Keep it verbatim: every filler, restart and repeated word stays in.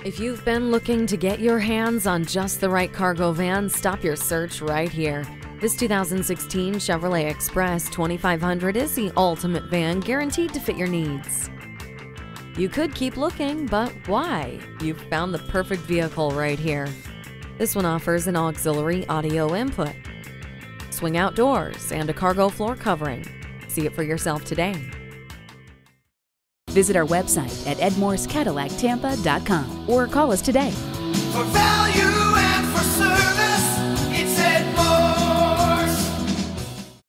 If you've been looking to get your hands on just the right cargo van, stop your search right here. This two thousand sixteen Chevrolet Express twenty-five hundred is the ultimate van guaranteed to fit your needs. You could keep looking, but why? You've found the perfect vehicle right here. This one offers an auxiliary audio input, swing out doors, and a cargo floor covering. See it for yourself today. Visit our website at ed morse cadillac tampa dot com or call us today. For value.